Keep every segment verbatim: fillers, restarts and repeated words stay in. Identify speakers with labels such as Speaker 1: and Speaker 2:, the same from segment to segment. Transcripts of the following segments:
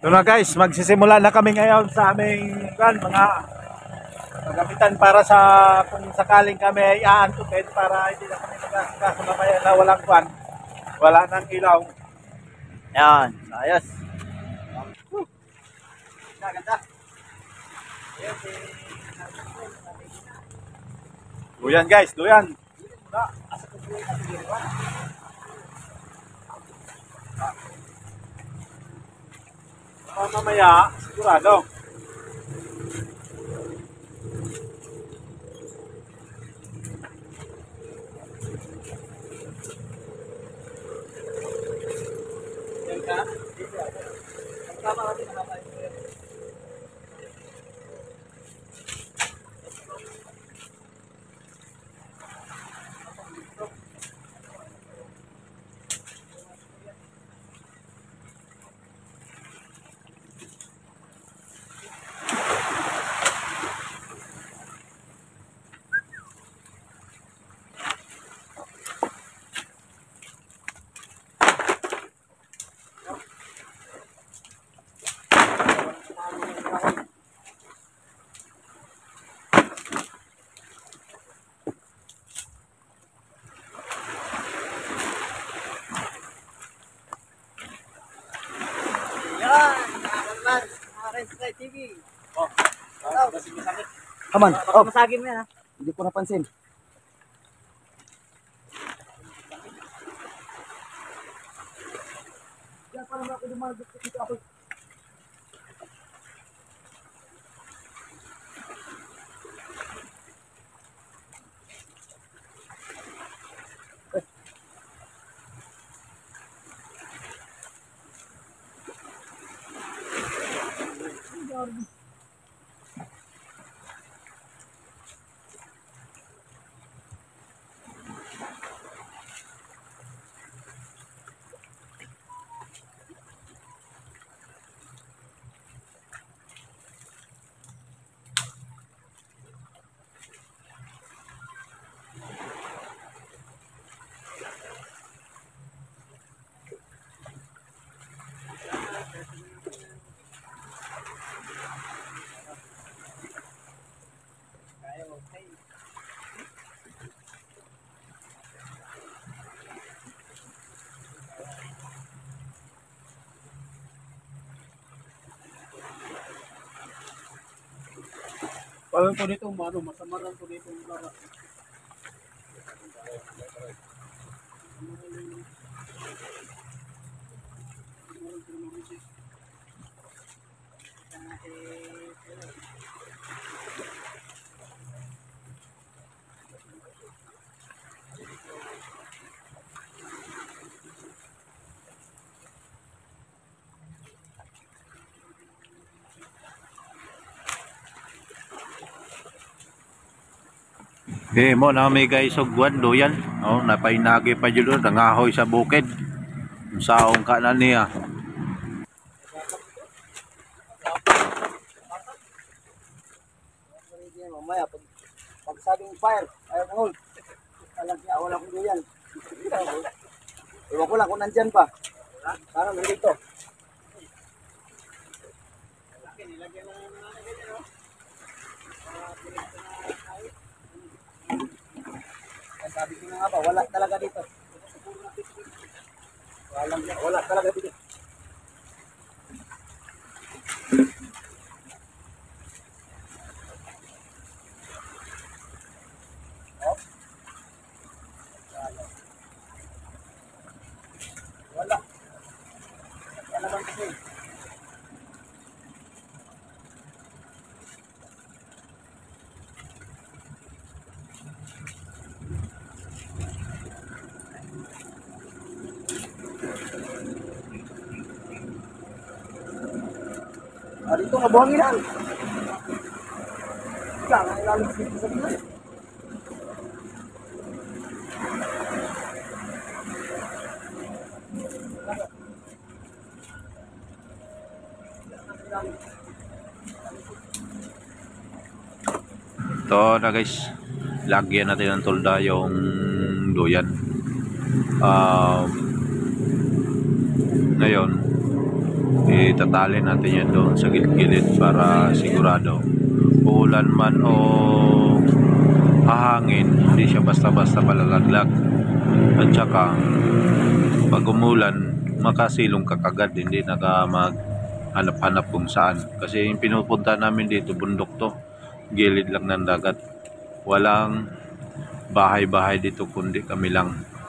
Speaker 1: So na guys, magsisimula na kami ngayon sa aming kan, mga magamitan para sa kung sakaling kami ay aantukin para hindi na kami magkasikaso mamaya na walang kwan, wala nang ilaw.
Speaker 2: Yan, ayos.
Speaker 1: Ganda. Duyan guys, duyan. Oh, mamaya, sigurado. Yan ka? Tama natin ang kapay.
Speaker 2: Yan, nakakalaman. Nakaka-Red T V.
Speaker 1: Oh,
Speaker 2: Hello.
Speaker 3: Aman,
Speaker 2: Baka
Speaker 3: oh,
Speaker 2: masagin mo yan ha.
Speaker 3: hindi ko napansin. Yan, parang ako dumagot dito ako.
Speaker 1: Parang po dito, ano, masamaran po dito yung lara. Eh mo na may guys og guwan doyan. Oh, napainagi pa jud nangahoy sa bukid. Saong ka na niya.
Speaker 3: Mamaya, pag, pag sabing fire, ayaw ko hold. Alam niya, wala kong duyan. Iwan ko lang kung nandyan pa. Parang nandito. Sabi ko na nga ba, wala talaga dito. Wala, wala talaga dito. Oh. Wala. Wala naman kasi. Ah, dito kabuhangin lang. Jangan lalu dito sa dito.
Speaker 1: Ito na guys, lagyan natin ng tolda yung duyan. Um, ngayon,
Speaker 4: itatali natin yan doon sa gilid para sigurado uulan man o hahangin, hindi siya basta-basta palalaglag. At saka pag umulan, makasilong ka kagad, hindi naka maghanap-hanap kung saan. Kasi yung pinupunta namin dito, bundok to, gilid lang ng dagat, walang bahay-bahay dito kundi kami lang.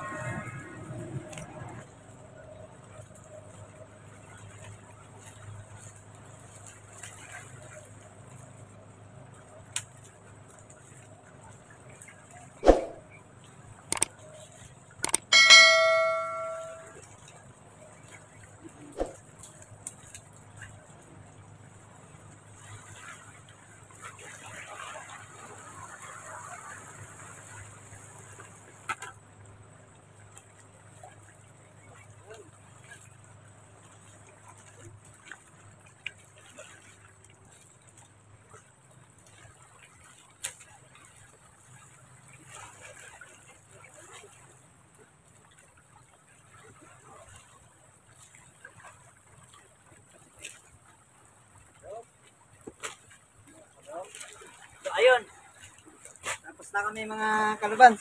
Speaker 2: So, ayun. Tapos na kami mga kalubans.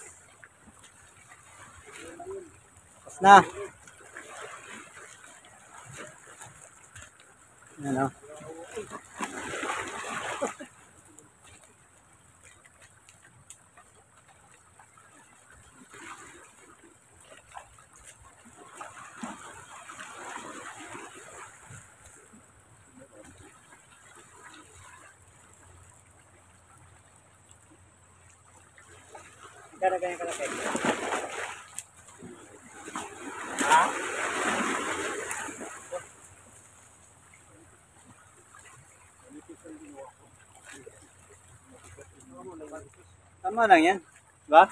Speaker 2: Tapos na. Ano? Cara ganyan kalaki. Ha? Tama lang yan. Diba?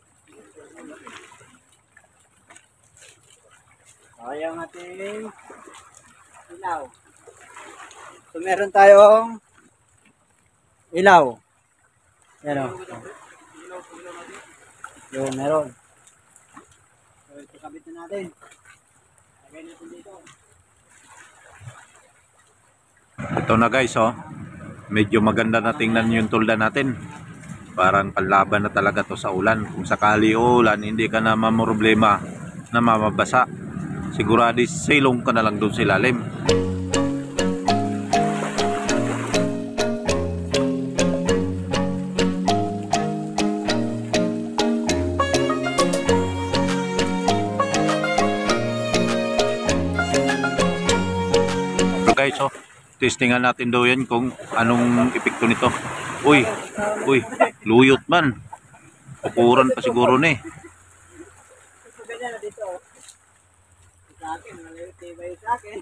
Speaker 2: Ayaw natin ilaw. So meron tayong ilaw. Yan o. Yun, meron. So, ito kabit na natin. Lagay natin dito.
Speaker 4: Ito na guys, oh. Medyo maganda na tingnan yung tulda natin. Parang panlaban na talaga to sa ulan. Kung sakali ulan, hindi ka na mamroblema na mamabasa. Sigurado silong ka na lang doon sa ilalim. Guys, oh, testingan natin daw yan kung anong epekto nito. Uy, uy, luyot man. Pupuran pa siguro ni.
Speaker 2: Ito ganyan na dito. Sa akin, malibay sa akin.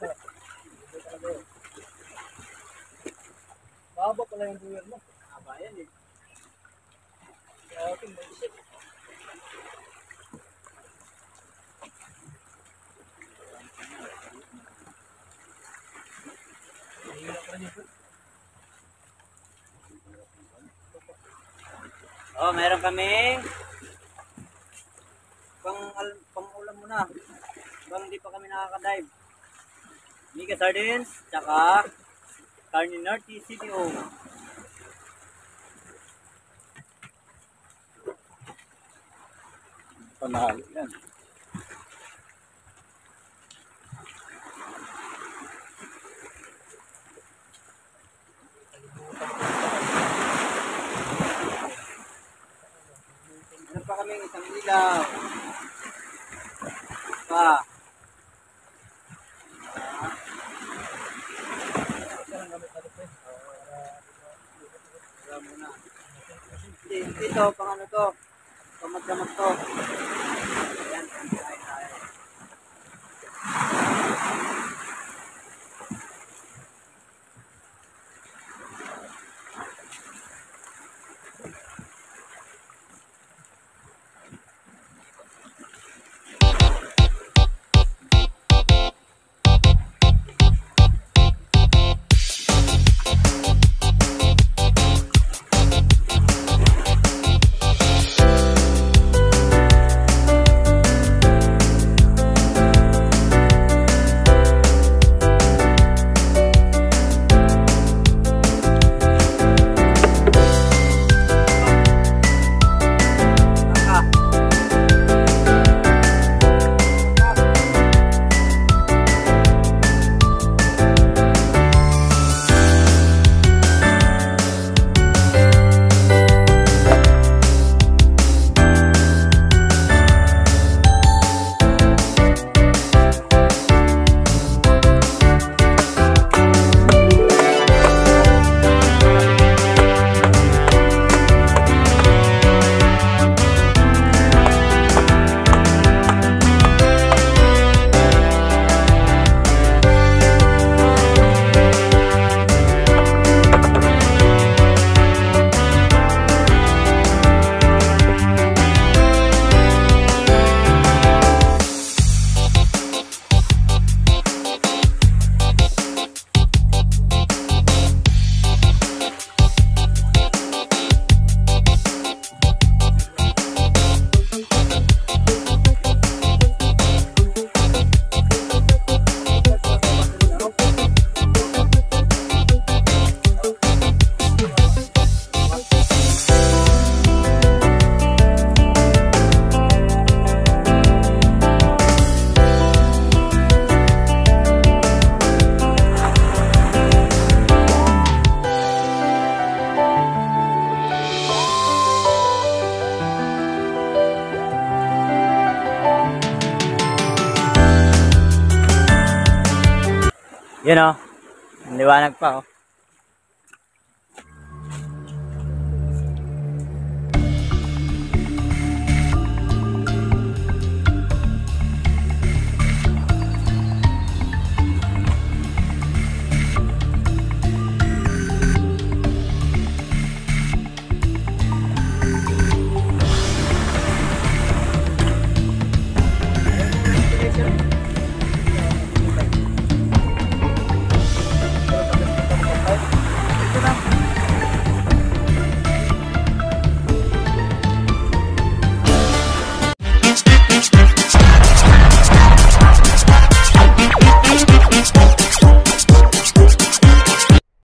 Speaker 2: Baba pala yung buwan mo. Haba yan eh. Sa akin, may isip. Oh, meron kaming pang pang ulam muna. Bang hindi pa kami nakaka-dive. Mika sardines, tsaka carne norte C D O.
Speaker 1: Panalo yan.
Speaker 2: Meron pa kaming isang ilaw. Pa. Ito, pang ano to? Pamagdamag to. Ayan, tayo tayo. Yun oh. Liwanag pa oh.